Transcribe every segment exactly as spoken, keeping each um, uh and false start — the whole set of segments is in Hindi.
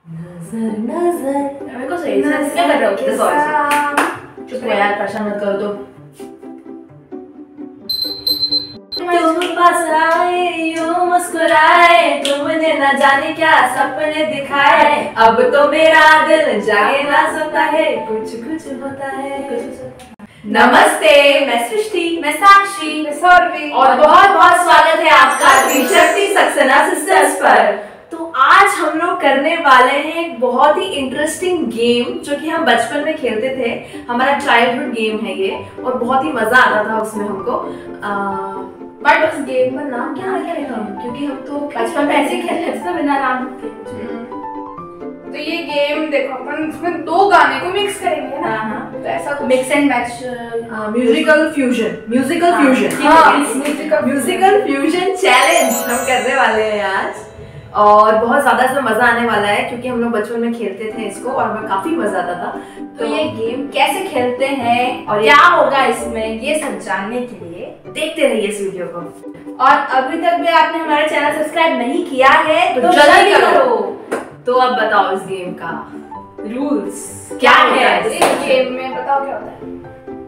नजर नजर मेरे को सही से क्या कर रहे हो? किस सॉरी चुप रहो यार, परेशान मत करो। तो तुम पास आए यूं मुस्कुराए, तुमने न जाने क्या सपने दिखाए, अब तो मेरा दिल जागे ना सोता है, कुछ कुछ होता है कुछ। नमस्ते, मैं सृष्टि, मैं साक्षी, मैं सौरभी और बहुत बहुत स्वागत है आपका त्रिशक्ति सक्सेना सिस्टर्स पर। तो आज हम लोग करने वाले हैं एक बहुत ही इंटरेस्टिंग गेम जो कि हम बचपन में खेलते थे। हमारा चाइल्डहुड गेम है ये और बहुत ही मजा आता था उसमें हमको। बट उस गेम का नाम क्या रखेगा, क्योंकि हम तो बचपन में ऐसे खेलते थे बिना नाम के। तो ये गेम देखो अपन इसमें दो गाने को मिक्स करेंगे ना। हाँ हाँ, तो ऐसा mix and match, musical fusion, musical fusion, musical fusion challenge हम करने वाले हैं आज। और बहुत ज्यादा इसमें मजा आने वाला है क्योंकि हम लोग बचपन में खेलते थे इसको और हमें काफी मजा आता था। तो, तो ये गेम कैसे खेलते हैं और क्या होगा इसमें, ये सब जानने के लिए देखते रहिए इस वीडियो को। और अभी तक भी आपने हमारा चैनल सब्सक्राइब नहीं किया है तो, तो जल्दी करो। तो अब बताओ इस गेम का रूल्स क्या है? इस गेम में बताओ क्या होता है।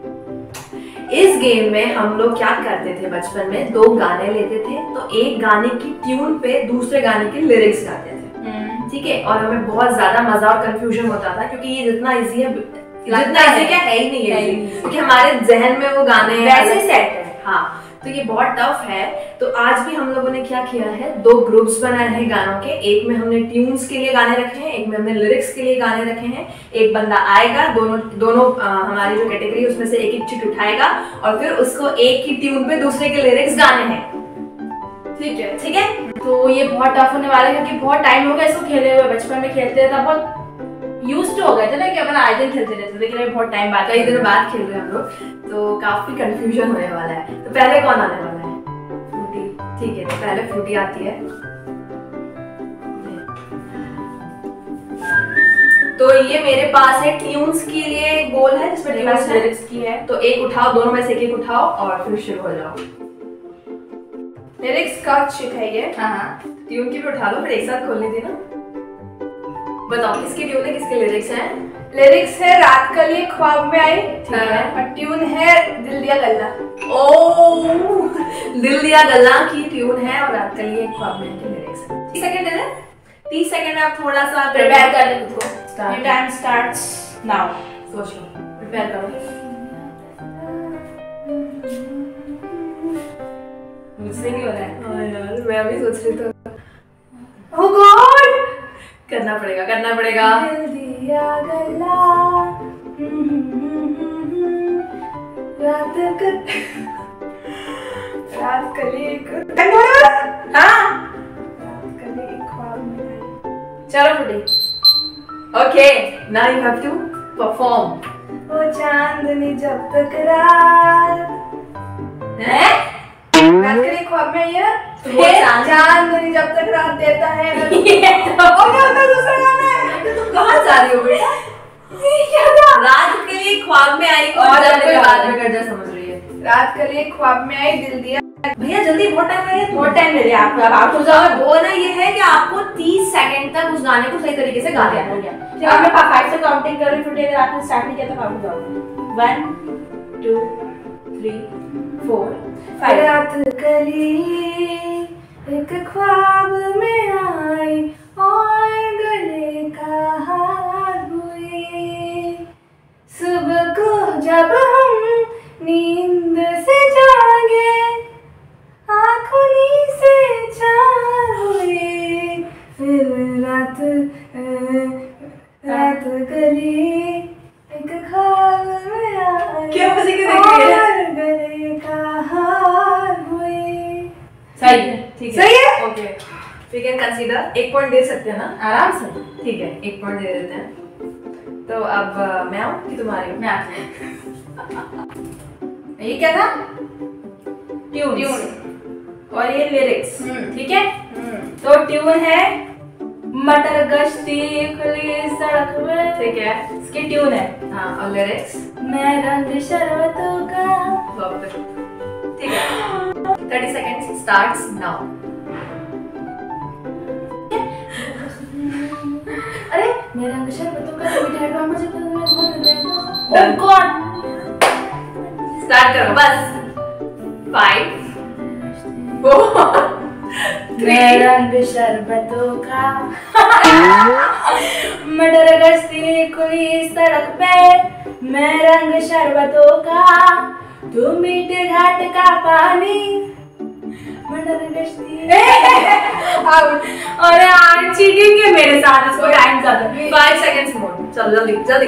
इस गेम में हम लोग क्या करते थे बचपन में, दो गाने लेते थे तो एक गाने की ट्यून पे दूसरे गाने के लिरिक्स गाते थे, ठीक है। और हमें बहुत ज्यादा मजा और कंफ्यूजन होता था क्योंकि ये जितना इजी है, जितना इजी क्या है ही नहीं है, क्योंकि हमारे जहन में वो गाने वैसे सेट है। हाँ, तो ये बहुत टफ है। तो आज भी हम लोगों ने क्या किया है, दो ग्रुप्स बनाए हैं गानों के। एक में हमने ट्यून्स के लिए गाने रखे हैं, एक में हमने लिरिक्स के लिए गाने रखे हैं। एक बंदा आएगा, दोनों दोनों आ, हमारी जो कैटेगरी उसमें से एक एक चिट उठाएगा और फिर उसको एक ही ट्यून पे दूसरे के लिरिक्स गाने हैं, ठीक है ठीक है। तो ये बहुत टफ होने वाला है क्योंकि बहुत टाइम हो गया इसको खेले हुए। बचपन में खेलते थे बहुत यूज्ड टू हो गए थे ना कि अपन आए दिन खेलते रहते थे, लेकिन बहुत टाइम बाद कई दिनों बाद खेल रहे हैं हम लोग, तो काफी कंफ्यूजन होने वाला है। तो पहले कौन आने वाला है? फ्रूटी, ठीक है। तो पहले फ्रूटी आती है। तो ये मेरे पास है ट्यून्स के लिए एक बोल है जिसमें ट्यून्स लिरिक्स की है। तो एक उठाओ, दोनों में से एक एक उठाओ और फिर शुरू हो जाओ। लिरिक्स का चिट है ये। हाँ हाँ, ट्यून की भी उठा लो, फिर एक साथ खोलनी थी ना। बताओ किसकी ट्यून है, किसके लिरिक्स हैं? लिरिक्स है रात कल ये ख्वाब में आई, ठीक है। और ट्यून है दिल दिया गल्ला। ओ, दिल दिया गल्ला की ट्यून है और रात कल ये ख्वाब में आई की लिरिक्स है। तीस सेकंड है, तीस सेकंड में आप थोड़ा सा प्रिपेयर कर लें खुद को। ये टाइम स्टार्ट्स नाउ। सोच लो, प्रिपेयर करो। मुझसे नहीं हो रहा है। हाँ यार, मैं अभी सोच रही थी। Oh God! करना पड़ेगा, करना पड़ेगा। दिल दिया गल्ला, रात कल रात कल एक हाँ रात कल एक ख्वाब में आई। चलो फुटी। Okay, now you have to perform. वो चांदनी जब तक रात है, रात कल एक ख्वाब में आई है। वो चांदनी जब तक रात देता है। दूसरा गाना है। तुम कहाँ जा रही हो बेटा? क्या था? रात के लिए ख्वाब में आई और जब कोई बाद में कर जा, समझ रही है। रात के लिए ख्वाब में आई, दिल दिया। भैया जल्दी, बहुत टाइम है, बहुत टाइम ले लिया आपको। अब आप हो जाओ। वो ना ये है कि आपको तीस सेकंड तक उस गाने को सही तरीके से गा देना। हो गया। जब मैं फाइव से काउंटिंग कर रही हूँ, अगर आपने स्टार्ट नहीं किया तो आप हो जाओगे। One two three four five. रात कली एक ख्वाब में आई और गले का हार हुई, सुबह को जब हम नींद से जागे आँखों से चार हुई, फिर रात रात गली एक ख्वाब में आई। क्या मुझे क्यों देख रही है? गले का हार हुई। सही है, ठीक है, सही है। Okay, we can consider. एक पॉइंट दे सकते हैं ना आराम से, ठीक है, एक पॉइंट दे देते हैं। तो अब uh, मैं आऊँ कि तुम्हारी? मैं आती हूँ। ये क्या था? ट्यून ट्यून और ये लिरिक्स, ठीक है। तो ट्यून है मटर गश्ती खुली सड़क में, ठीक है, इसकी ट्यून है। हाँ, और लिरिक्स मैं रंग शरबतों का, ठीक है। Thirty seconds starts now. मेरा रंग शरबतों का तुम मीठे ड्रामा मुझे बोल दे दो। ओह गॉड स्टार्ट करो बस। फाइव फोर मैं रंग शरबतों का मटर गश्ती खुली सड़क पे, मैं रंग शरबतों का तू मीठे घाट का पानी, मटर गश्ती अरे यार चीटिंग है मेरे साथ, इसको टाइम ज्यादा। फाइव सेकंड्स मोर, चल जल्दी जल्दी।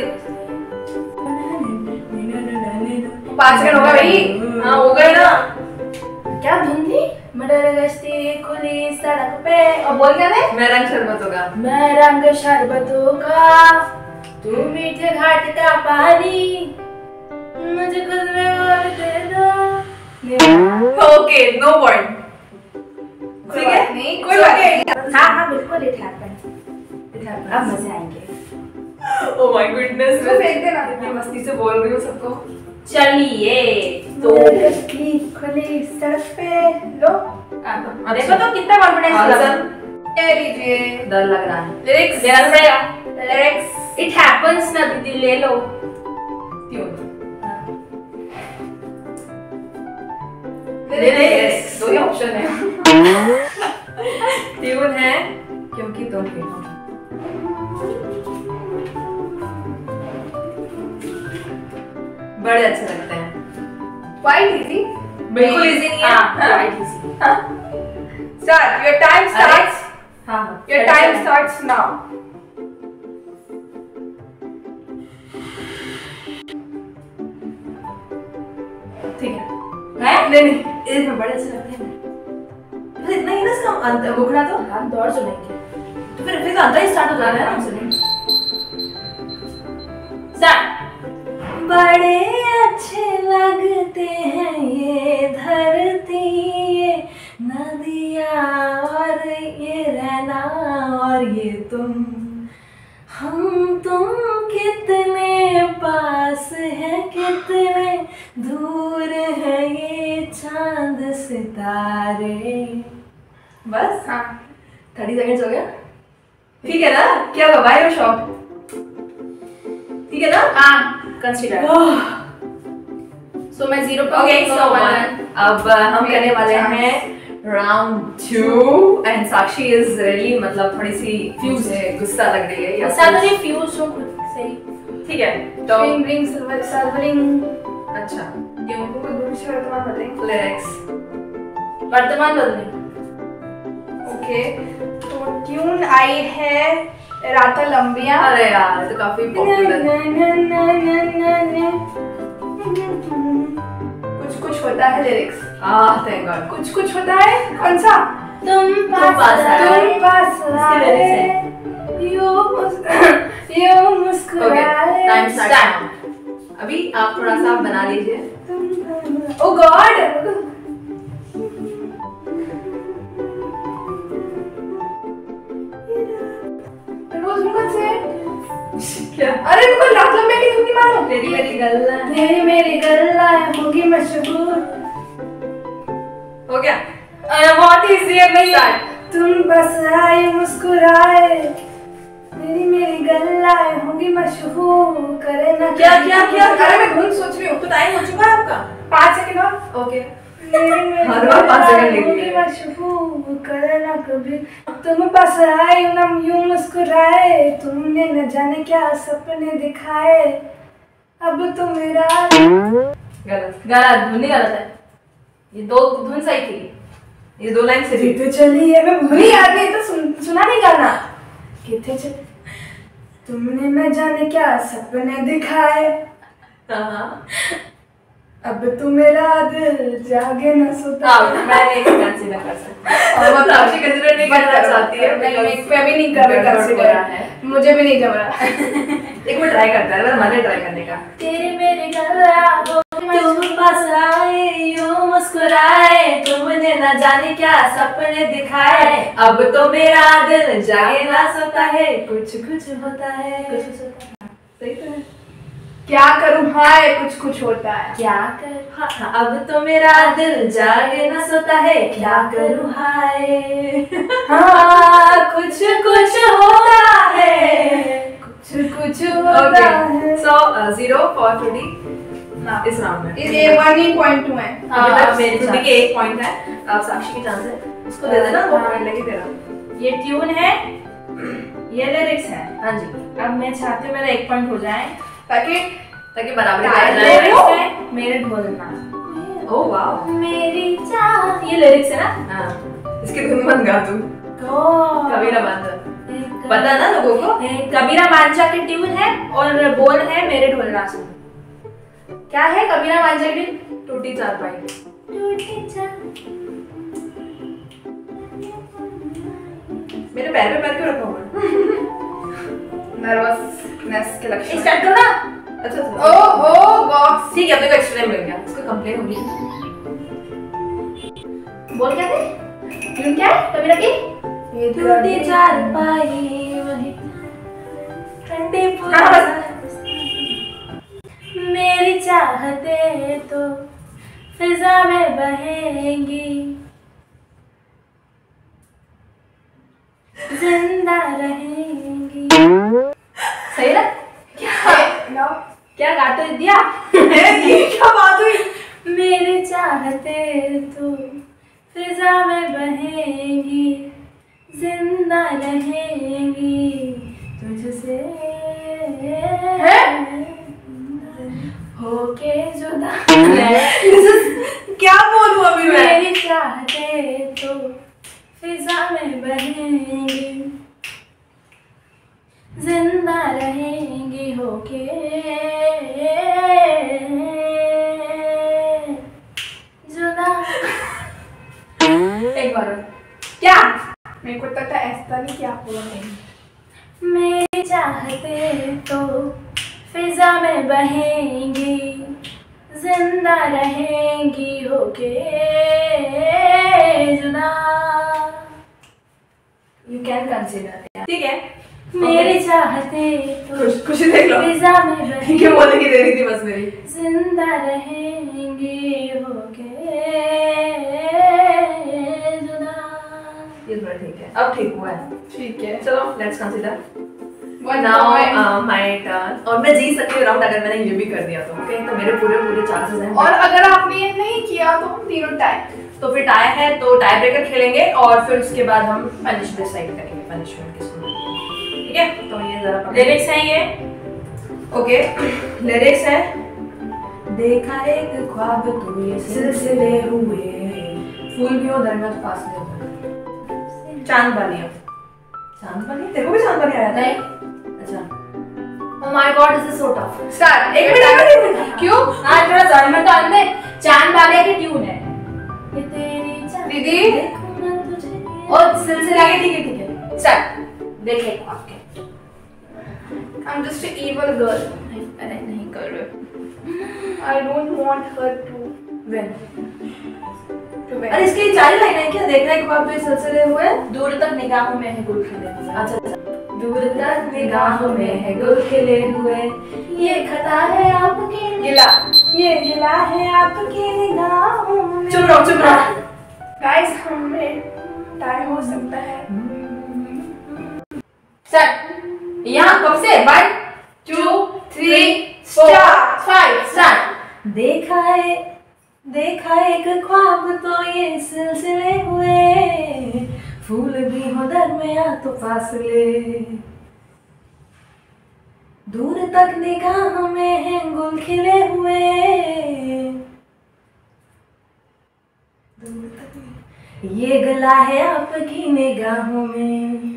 पाँच सेकंड हो गए भाई। हाँ हो गए ना। क्या धुन थी? मटर गश्ती खुली सड़क पे, और बोल क्या थे? मैं रंग शरबतों का, मैं रंग शरबतों का तू मीठे घाट का पानी, मुझे खुद में बोल दे दो। Okay no point. ठीक है नहीं कोई बात नहीं। हाँ हाँ बिल्कुल इट हैपन, इट हैपन। अब मजे आएंगे। ओह माय गुडनेस, मैं फेंक देना। इतनी मस्ती से बोल रही हूँ सबको। चलिए तो गश्ती खुली सड़क पे लो। देखो तो कितना कॉन्फिडेंस लगा। ले लीजिए। डर लग रहा है। लिरिक्स लेना पड़ेगा। लिरिक्स इट हैपेंस ना दीदी, ले लो। क्यों? लिरिक्स दो ही ऑप्शन है। ट्यून है क्योंकि तुम ही हो। बड़े अच्छे लगते हैं। Quite easy. बिल्कुल इजी नहीं है। हाँ, quite easy. Start. Your time starts. हाँ हाँ। Your time starts now. ठीक है। हैं? नहीं नहीं, इसमें बड़े अच्छे लगते हैं। बस इतना ही ना इसका अंत बुखड़ा तो। हम दौड़ सुनेंगे। तो फिर फिर अंतर ही स्टार्ट हो जाना है ना हमसे नहीं। Start. बड़े अच्छे लगते हैं ये धरती, ये नदियाँ और ये रहना और ये तुम, हम तुम कितने पास हैं कितने दूर है ये चांद सितारे। बस हाँ। थर्टी सेकेंड्स हो गया। ठीक है ना? क्या हुआ? वाई और शॉक? ठीक है ना? हाँ। Consider. So मैं zero पे ओके हूँ, सो one. अब हम करने वाले हैं round two and Sakshi is really मतलब थोड़ी सी फ्यूज है, गुस्सा लग रही है या साथ में फ्यूज हो खुद से ही। ठीक है तो Ring ring silver silvering. अच्छा क्यों? कोई दूसरी वर्तमान बताएं। लिरिक्स वर्तमान बदले। ओके तो ट्यून आई है राता लंबिया। अरे यार तो काफी पॉपुलर। कुछ कुछ होता है लिरिक्स। आह थैंक गॉड। कुछ कुछ होता है कौन सा? तुम पास आए। तुम पास आए यो यो मुस्कुराए। Time start. अभी आप थोड़ा सा बना लीजिए। ओ गॉड क्या? अरे तुमको रात लंबे की धुन नहीं मालूम? तेरी मेरी गल्ला तेरी मेरी गल्ला होगी मशहूर। हो गया? अरे बहुत इजी है भाई। तुम बस आए मुस्कुराए, मेरी मेरी गल्ला होगी मशहूर, करे ना क्या क्या क्या? अरे मैं धुन सोच रही हूँ। तो टाइम हो चुका है आपका। पाँच सेकंड और। ओके मेरी मेरी हर बार पाँच सेकंड लेगी। होगी मशहूर, करे ना कभी तुम पास आए ना यूं मुस्कुराए, तुमने न जाने क्या सपने दिखाए, अब तो मेरा गलत गलत धुन ही गलत है। ये दो धुन सही थी। ये दो लाइन से थी। तो चलिए मैं भूल याद नहीं तो सुन, सुना नहीं गाना। कितने चले तुमने न जाने क्या सपने दिखाए, हाँ अब तो मेरा दिल जागे न सोता। हाँ मैं नहीं कंसीडर कर सकती। और वो साक्षी कंसीडर नहीं करना चाहती है। नहीं मैं मैं भी नहीं कर रहा गड़बड़ हो कंसीडर रहा है। मुझे भी नहीं जम रहा। एक मिनट ट्राई करता है, मजे ट्राई करने का। तेरे मेरे गल्ला तुम पास आए यूं मुस्कुराए, तुमने न जाने क्या सपने दिखाए, अब तो मेरा दिल जागे ना सोता है, कुछ कुछ होता है। कुछ कुछ होता है। सही तो है। क्या करूं हाय कुछ कुछ होता है। क्या कर हाँ, अब तो मेरा दिल जागे ना सोता है, क्या करूं हाय। हाँ कुछ कुछ होता है, होता है। सो जीरो फॉर फ्रूटी इस राउंड में। ये वन ही पॉइंट टू है। अभी तक मेरी फ्रूटी के एक पॉइंट है। अब साक्षी की चांस है, उसको दे देना, वो पॉइंट लेके तेरा। ये ट्यून है, ये लिरिक्स है। हाँ जी, अब मैं चाहती हूँ मेरा एक पॉइंट हो जाए ताकि ताकि बराबरी आ लिरिक्स जाए। है मेरे ढोलना। ओह वाह, मेरी चाह, ये लिरिक्स है ना। हाँ इसकी धुन मत गा तू, तो कबीरा मांझा पता ना लोगों को। कबीरा मांझा की ट्यून है और बोल है मेरे ढोलना से। क्या है कबीरा मांझा की? टूटी चारपाई। टूटी चार। मेरे पैर पे पैर क्यों रखा हुआ है? नर्वसनेस के लक्षण। स्टार्ट करो ना। अच्छा अच्छा, ओ ओ बॉक्स। ठीक है, अपने को एक्स्ट्रा मिल गया। इसको कंप्लेन होगी। बोल क्या थे? ट्यून क्या है कबीरा की? टूटी चारपाई वही ठंडी मेरी चाहते तो फिजा में बहेंगी, जिंदा रहेंगी। सही ना? क्या क्या गा तो दिया? ये क्या बात हुई? मेरे चाहते तो फिजा में बहेंगी, जिंदा रहेंगी तुझसे होके जुदा। क्या बोलूं अभी मैं? मेरी चाहते तो फिजा में बहेंगी, जिंदा रहेंगी होके जुदा। एक बार और। क्या? मेरे को लगता है ऐसा नहीं, क्या बोला नहीं। मेरे चाहते तो फिजा में बहेंगी, जिंदा रहेंगी होके जुदा। You can consider, ठीक है। मेरे चाहते तो खुश खुशी देख लो। फिजा में ठीक है, बहेंगी, बोलने की देरी थी बस मेरी। जिंदा रहेंगी होके जुदा। ये थोड़ा ठीक है, अब ठीक हुआ है। ठीक है, चलो let's consider. One now my turn. और मैं जीत सकती हूँ राउंड अगर मैंने ये भी कर दिया तो। ओके, तो मेरे पूरे पूरे चांसेस हैं। और अगर आपने ये नहीं किया तो हम तीनों टाई। तो फिर टाई है तो टाई ब्रेकर खेलेंगे और फिर उसके बाद हम पनिश डिसाइड करेंगे, पनिशमेंट किसको मिलेगी। ठीक है, तो ये जरा लिरिक्स है ये। ओके, लिरिक्स है। देखा एक ख्वाब तू ये सिलसिले हुए, फूल भी उधर में तो पास में। चांद वाली, चांद वाली तेरे को भी चांद वाली आया था? नहीं। अच्छा। Oh my god, this is so tough. Start. एक मिनट, एक मिनट। क्यों? आज थोड़ा सा मैं तो अंदर चांद वाले की ट्यून है। ये तेरी चांद दीदी। देखूं मैं तुझे। और सिलसिला के, ठीक है ठीक है। स्टार्ट। देखे आपके। I'm just an evil girl. अरे नहीं कर रहे। I don't want her to When? to win. अरे इसकी चार लाइन है क्या? देखना एक बार तो इस सिलसिले हुए। दूर तक निगाहों में है गुल खिले हुए। अच्छा अच्छा। दूर तक निगाहों में है गुल खिले हुए, ये खता है आपकी गिला। ये गिला है आपकी निगाहों में। चुप रहो चुप रहो। गाइस, हमें टाई हो सकता है। स्टार्ट। यहाँ कब से? One two three four five start. देखा है देखा एक ख्वाब तो ये सिलसिले हुए, फूल भी हो दरमिया तो फासले, दूर तक निगाह में है गुल खिले हुए, दूर तक ये गला है आपकी निगाहों में।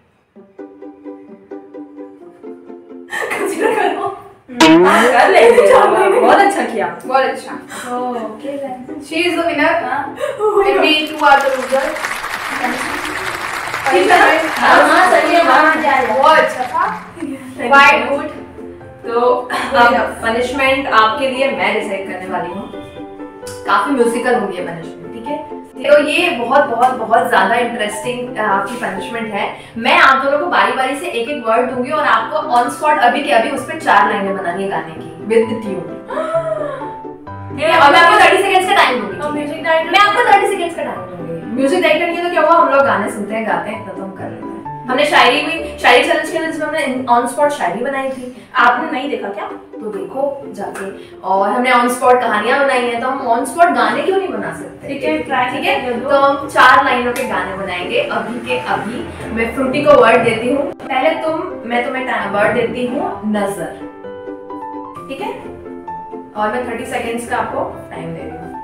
कंसीडर करो। कर ले, बहुत अच्छा किया। बहुत अच्छा। Okay then. She is the winner and we two are the losers. ठीक है ना? हाँ हाँ सही है, वहाँ जा रहा है। बहुत अच्छा था। Quite good. तो अब पनिशमेंट आपके लिए मैं डिसाइड करने वाली हूँ। काफी म्यूजिकल होगी ये पनिशमेंट, ठीक है? तो ये बहुत बहुत बहुत ज्यादा इंटरेस्टिंग आपकी पनिशमेंट है। मैं आप दोनों को बारी बारी से एक एक वर्ड दूंगी और आपको ऑन स्पॉट अभी के अभी उस पर चार लाइनें बनानी है गाने की विद ट्यून। और मैं आपको तीस सेकंड्स का टाइम दूंगी। म्यूजिक डायरेक्टर मैं आपको तीस सेकंड्स का टाइम दूंगी। म्यूजिक डायरेक्टर नहीं है तो क्या हुआ, हम लोग गाने सुनते हैं गाते हैं, इतना तो हम कर लेते हैं। हमने शायरी भी शायरी चैलेंज के लिए जिसमें हमने ऑन स्पॉट शायरी बनाई थी, आपने नहीं देखा क्या? तो देखो जाके। और हमने ऑन स्पॉट कहानियां बनाई हैं, तो हम ऑन स्पॉट गाने क्यों नहीं बना सकते? ठीक है, ट्राई ठीक है। तो हम चार लाइनों के गाने बनाएंगे अभी के अभी। मैं फ्रूटी को वर्ड देती हूँ, पहले तुम मैं तुम्हें वर्ड देती हूँ नजर, ठीक है? और मैं थर्टी सेकेंड्स का आपको टाइम दे रही हूँ।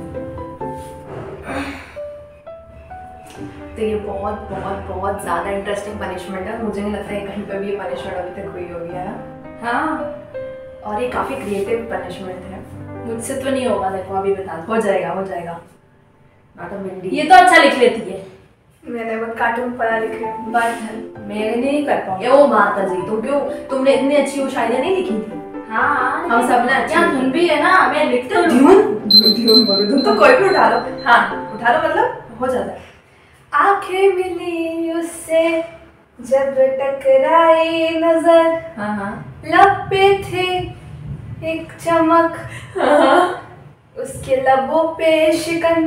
तो ये बहुत बहुत बहुत ज्यादा इंटरेस्टिंग पनिशमेंट है, मुझे नहीं लगता है कहीं पर भी ये पनिशमेंट अभी तक हुई होगी, है ना? हाँ, और ये काफी क्रिएटिव पनिशमेंट है। मुझसे तो नहीं होगा, देखो अभी बता दो। हो जाएगा हो जाएगा नॉट अ बिग डील। ये तो अच्छा लिख लेती है। मैंने वो कार्टून पढ़ा लिखे हैं। बट मैं नहीं कर पाऊंगी। ओ माता जी, तुम क्यों, तुमने इतनी अच्छी वो शायरियां नहीं लिखी थी? हाँ, हम सब ने अच्छी यहाँ धुन भी है ना, मैं लिखती हूँ। धुन धुन बोलो, धुन तो कोई भी उठा लो। हाँ उठा लो, मतलब हो जाता है। आंखें मिली उससे जब टकराई नजर, हाँ हाँ लब पे थे एक चमक, उसके लबों पे शिकन।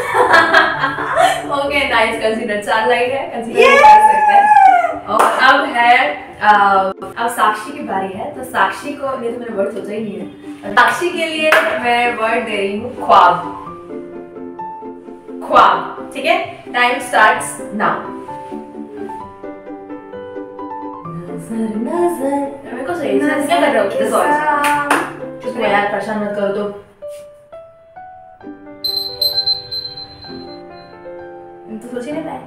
Okay nice, consider. चार लाइन है, कंसीडर कर सकते हैं। और अब है आ, अब साक्षी की बारी है। तो साक्षी को, नहीं तो मैंने वर्ड सोचा ही नहीं है। साक्षी के लिए मैं वर्ड दे रही हूँ ख्वाब। ख्वाब, ठीक है? Time starts now. नजर नजर, मेरे को सही से क्या कर रहे हो? के साथ चुप रहो यार, परेशान मत करो। तो तो सोच ही नहीं पाए।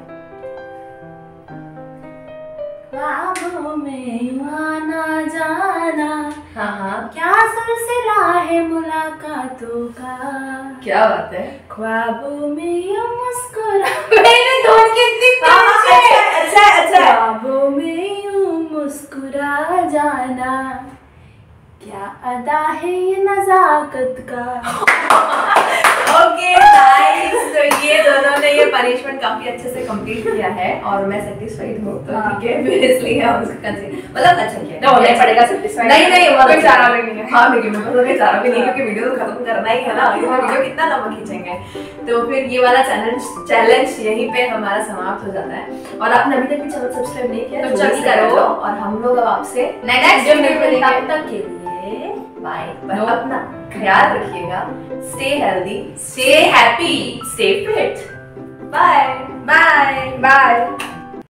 ख्वाबों में यूं आना जाना, हाँ हाँ, क्या सिलसिला है मुलाकातों का। क्या बात है। ख्वाबों में यूं मुस्कुरा, मैंने धुन कितनी अच्छा अच्छा अच्छा। ख्वाबों में यूं मुस्कुरा जाना, क्या अदा है ये नजाकत का। Okay nice. तो ये दोनों ने ये पनिशमेंट काफी अच्छे से कंप्लीट किया है और मैं सेटिस्फाइड हूँ। तो ठीक है, फिर इसलिए हम उसको कंसीडर, मतलब अच्छा किया। तो होना ही पड़ेगा satisfied। नहीं नहीं, वो कोई चारा भी नहीं है। हाँ देखिए, मेरे पास कोई चारा भी नहीं, क्योंकि वीडियो तो खत्म करना ही है ना। इसमें वीडियो कितना लंबा खींचेंगे? तो फिर ये वाला चैलेंज चैलेंज यहीं पे हमारा समाप्त हो जाता है। और आपने अभी तक भी चैनल सब्सक्राइब नहीं किया तो जल्दी जल्दी करो। करो। और हम लोग अब आपसे नेक्स्ट वीडियो में मिलेंगे। तब तक के लिए बाय। पर No. अपना ख्याल रखिएगा। Stay healthy, stay happy, stay fit. Bye bye bye.